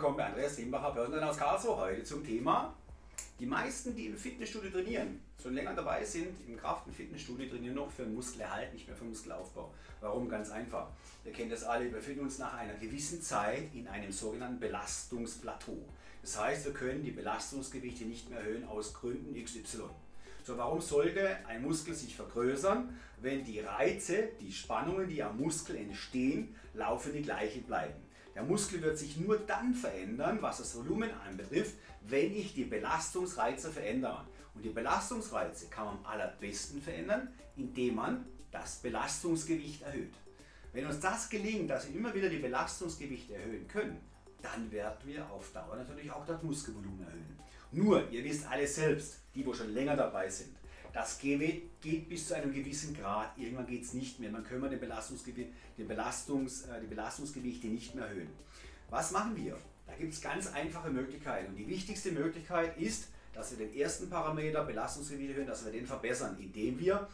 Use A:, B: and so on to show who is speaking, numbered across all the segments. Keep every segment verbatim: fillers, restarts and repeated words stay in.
A: willkommen bei Andreas Rimbacher, Personal aus Karlsruhe. Heute zum Thema: Die meisten, die im Fitnessstudio trainieren, schon länger dabei sind, im Kraft- und Fitnessstudio trainieren noch für Muskelerhalt, nicht mehr für Muskelaufbau. Warum? Ganz einfach. Ihr kennt das alle, wir befinden uns nach einer gewissen Zeit in einem sogenannten Belastungsplateau. Das heißt, wir können die Belastungsgewichte nicht mehr erhöhen aus Gründen X Y. So, warum sollte ein Muskel sich vergrößern, wenn die Reize, die Spannungen, die am Muskel entstehen, laufend die gleichen bleiben? Der Muskel wird sich nur dann verändern, was das Volumen anbetrifft, wenn ich die Belastungsreize verändere. Und die Belastungsreize kann man am allerbesten verändern, indem man das Belastungsgewicht erhöht. Wenn uns das gelingt, dass wir immer wieder die Belastungsgewichte erhöhen können, dann werden wir auf Dauer natürlich auch das Muskelvolumen erhöhen. Nur, ihr wisst alle selbst, die wo schon länger dabei sind, das geht bis zu einem gewissen Grad. Irgendwann geht es nicht mehr. Man kann die, Belastungsgewicht, die, Belastungs, die Belastungsgewichte nicht mehr erhöhen. Was machen wir? Da gibt es ganz einfache Möglichkeiten. Und die wichtigste Möglichkeit ist, dass wir den ersten Parameter Belastungsgewicht erhöhen, dass wir den verbessern, indem wir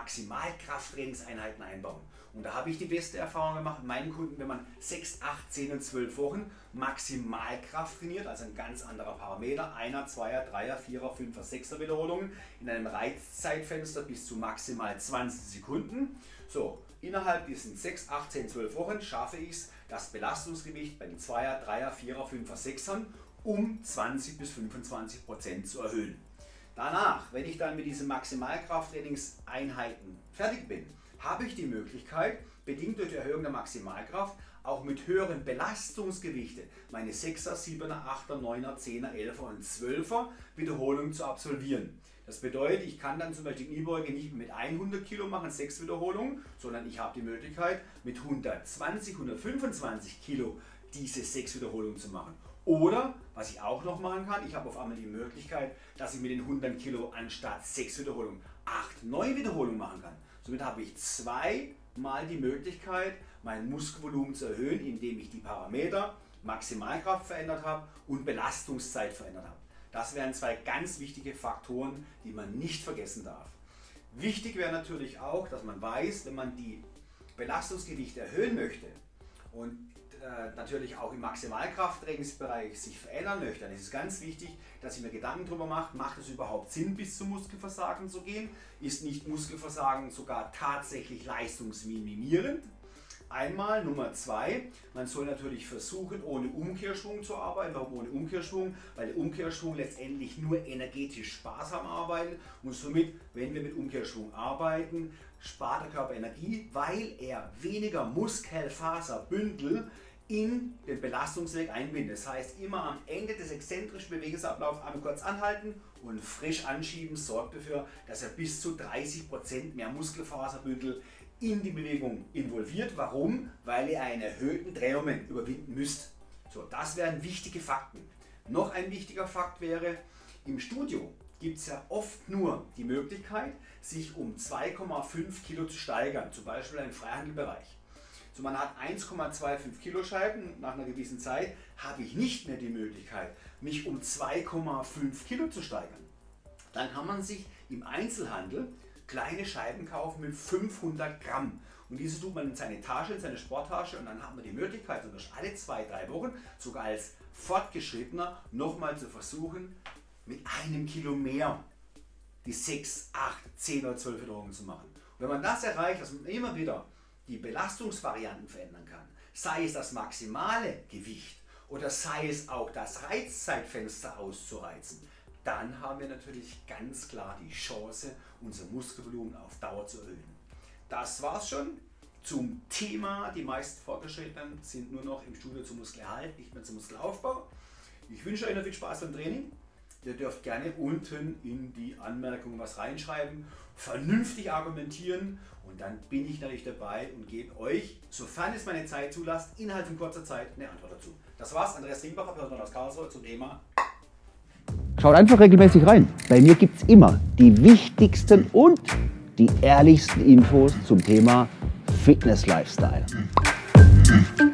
A: Maximalkrafttrainingseinheiten einbauen. Und da habe ich die beste Erfahrung gemacht mit meinen Kunden, wenn man sechs, acht, zehn und zwölf Wochen Maximalkraft trainiert, also ein ganz anderer Parameter, einer, zweier, dreier, vierer, fünfer, sechser Wiederholungen in einem Reizzeitfenster bis zu maximal zwanzig Sekunden. So, innerhalb diesen sechs, acht, zehn, zwölf Wochen schaffe ich es, das Belastungsgewicht bei den zweier, dreier, vierer, fünfer, sechsern um zwanzig bis fünfundzwanzig Prozent zu erhöhen. Danach, wenn ich dann mit diesen Maximalkrafttrainingseinheiten fertig bin, habe ich die Möglichkeit, bedingt durch die Erhöhung der Maximalkraft, auch mit höheren Belastungsgewichte meine sechser, siebener, achter, neuner, zehner, elfer und zwölfer Wiederholungen zu absolvieren. Das bedeutet, ich kann dann zum Beispiel die Kniebeuge nicht mit hundert Kilo machen, sechs Wiederholungen, sondern ich habe die Möglichkeit, mit hundertzwanzig, hundertfünfundzwanzig Kilo diese sechs Wiederholungen zu machen. Oder, was ich auch noch machen kann, ich habe auf einmal die Möglichkeit, dass ich mit den hundert Kilo anstatt sechs Wiederholungen acht, neun Wiederholungen machen kann. Somit habe ich zweimal die Möglichkeit, mein Muskelvolumen zu erhöhen, indem ich die Parameter Maximalkraft verändert habe und Belastungszeit verändert habe. Das wären zwei ganz wichtige Faktoren, die man nicht vergessen darf. Wichtig wäre natürlich auch, dass man weiß, wenn man die Belastungsgewichte erhöhen möchte und äh, natürlich auch im Maximalkrafttrainingsbereich sich verändern möchte, dann ist es ganz wichtig, dass ich mir Gedanken darüber mache, macht es überhaupt Sinn, bis zum Muskelversagen zu gehen? Ist nicht Muskelversagen sogar tatsächlich leistungsminimierend? Einmal, Nummer zwei, man soll natürlich versuchen, ohne Umkehrschwung zu arbeiten. Warum ohne Umkehrschwung? Weil der Umkehrschwung letztendlich nur energetisch sparsam arbeitet und somit, wenn wir mit Umkehrschwung arbeiten, spart der Körper Energie, weil er weniger Muskelfaserbündel in den Belastungsweg einbindet. Das heißt, immer am Ende des exzentrischen Bewegungsablaufs einmal kurz anhalten und frisch anschieben sorgt dafür, dass er bis zu dreißig Prozent mehr Muskelfaserbündel in die Bewegung involviert. Warum? Weil ihr einen erhöhten Drehmoment überwinden müsst. So, das wären wichtige Fakten. Noch ein wichtiger Fakt wäre, im Studio gibt es ja oft nur die Möglichkeit, sich um zwei Komma fünf Kilo zu steigern, zum Beispiel im Freihandelbereich. So, man hat eins Komma fünfundzwanzig Kilo Scheiben, nach einer gewissen Zeit habe ich nicht mehr die Möglichkeit, mich um zwei Komma fünf Kilo zu steigern. Dann kann man sich im Einzelhandel kleine Scheiben kaufen mit fünfhundert Gramm. Und diese tut man in seine Tasche, in seine Sporttasche, und dann hat man die Möglichkeit, sogar alle zwei, drei Wochen, sogar als Fortgeschrittener, nochmal zu versuchen, mit einem Kilo mehr die sechs, acht, zehn oder zwölf Wiederholungen zu machen. Und wenn man das erreicht, dass man immer wieder die Belastungsvarianten verändern kann, sei es das maximale Gewicht oder sei es auch das Reizzeitfenster auszureizen, dann haben wir natürlich ganz klar die Chance, unser Muskelvolumen auf Dauer zu erhöhen. Das war's schon zum Thema. Die meisten Fortgeschrittenen sind nur noch im Studio zum Muskelerhalt, nicht mehr zum Muskelaufbau. Ich wünsche euch noch viel Spaß beim Training. Ihr dürft gerne unten in die Anmerkungen was reinschreiben, vernünftig argumentieren, und dann bin ich natürlich dabei und gebe euch, sofern es meine Zeit zulässt, innerhalb von kurzer Zeit eine Antwort dazu. Das war's, Andreas Rimbacher, Personal aus Karlsruhe, zum Thema.
B: Schaut einfach regelmäßig rein. Bei mir gibt es immer die wichtigsten und die ehrlichsten Infos zum Thema Fitness-Lifestyle.